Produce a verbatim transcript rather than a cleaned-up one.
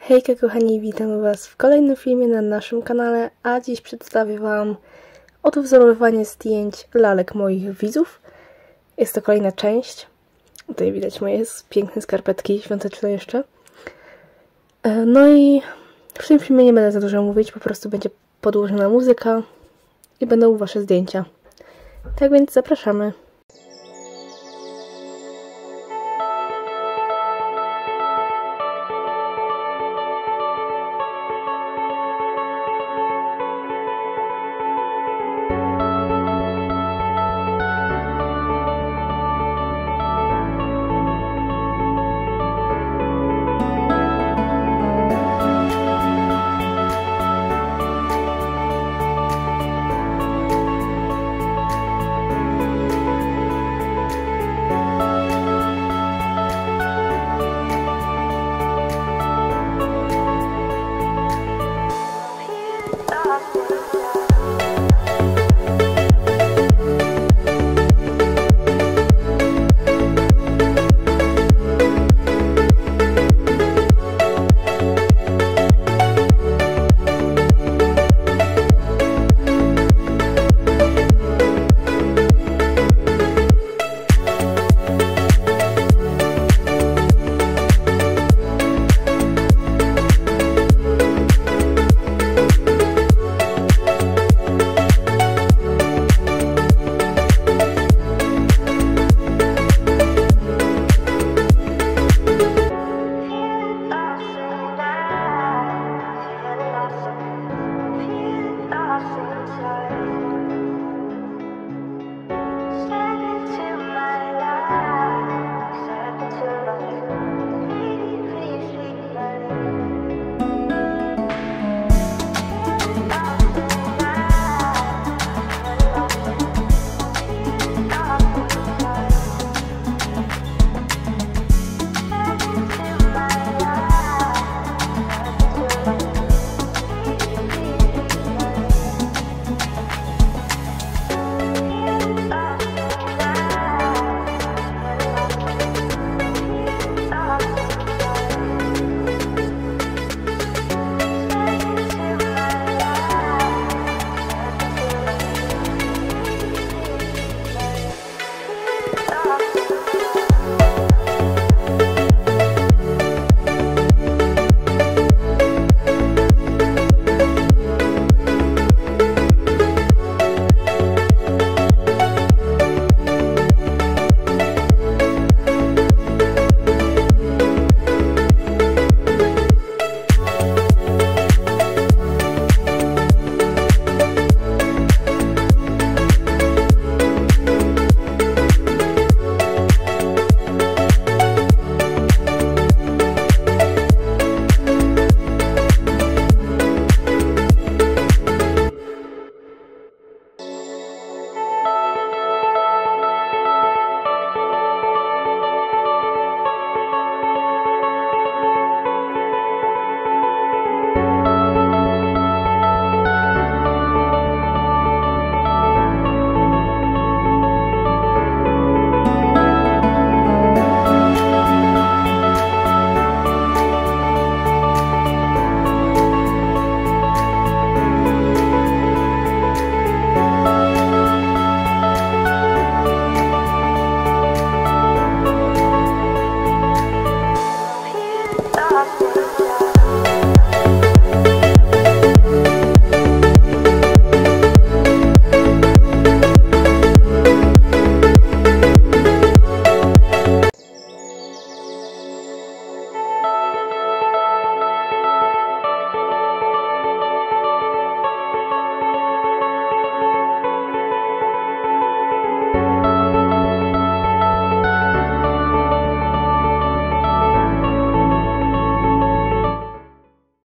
Hejka kochani, witam was w kolejnym filmie na naszym kanale, a dziś przedstawię wam odwzorowywanie zdjęć lalek moich widzów. Jest to kolejna część. Tutaj widać moje piękne skarpetki świąteczne jeszcze. No i w tym filmie nie będę za dużo mówić, po prostu będzie podłożona muzyka i będą wasze zdjęcia. Tak więc zapraszamy.